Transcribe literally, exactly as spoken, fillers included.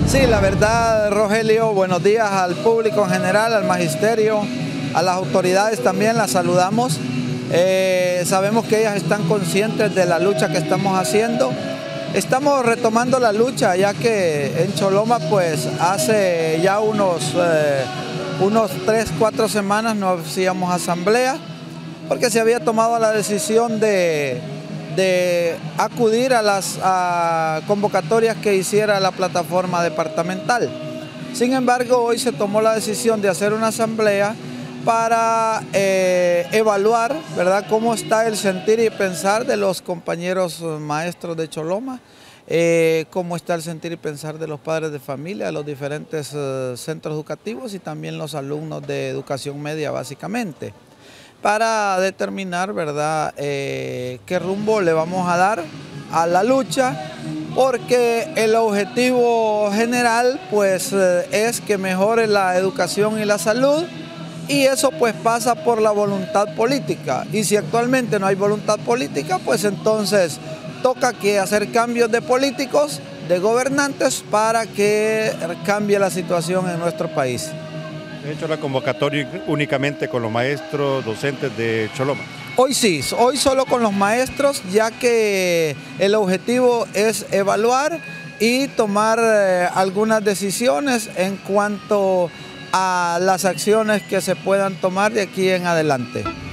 Sí, la verdad, Rogelio, buenos días al público en general, al magisterio, a las autoridades también, las saludamos. Eh, sabemos que ellas están conscientes de la lucha que estamos haciendo. Estamos retomando la lucha, ya que en Choloma, pues hace ya unos, eh, unos tres, cuatro semanas no hacíamos asamblea, porque se había tomado la decisión de, de acudir a las a convocatorias que hiciera la plataforma departamental. Sin embargo, hoy se tomó la decisión de hacer una asamblea para eh, evaluar, ¿verdad?, cómo está el sentir y pensar de los compañeros maestros de Choloma, eh, cómo está el sentir y pensar de los padres de familia, de los diferentes eh, centros educativos y también los alumnos de educación media básicamente, para determinar, ¿verdad?, eh, qué rumbo le vamos a dar a la lucha, porque el objetivo general pues eh, es que mejore la educación y la salud. Y eso pues pasa por la voluntad política, y si actualmente no hay voluntad política, pues entonces toca que hacer cambios de políticos, de gobernantes, para que cambie la situación en nuestro país. ¿He hecho la convocatoria únicamente con los maestros docentes de Choloma? Hoy sí, hoy solo con los maestros, ya que el objetivo es evaluar y tomar eh, algunas decisiones en cuanto a las acciones que se puedan tomar de aquí en adelante.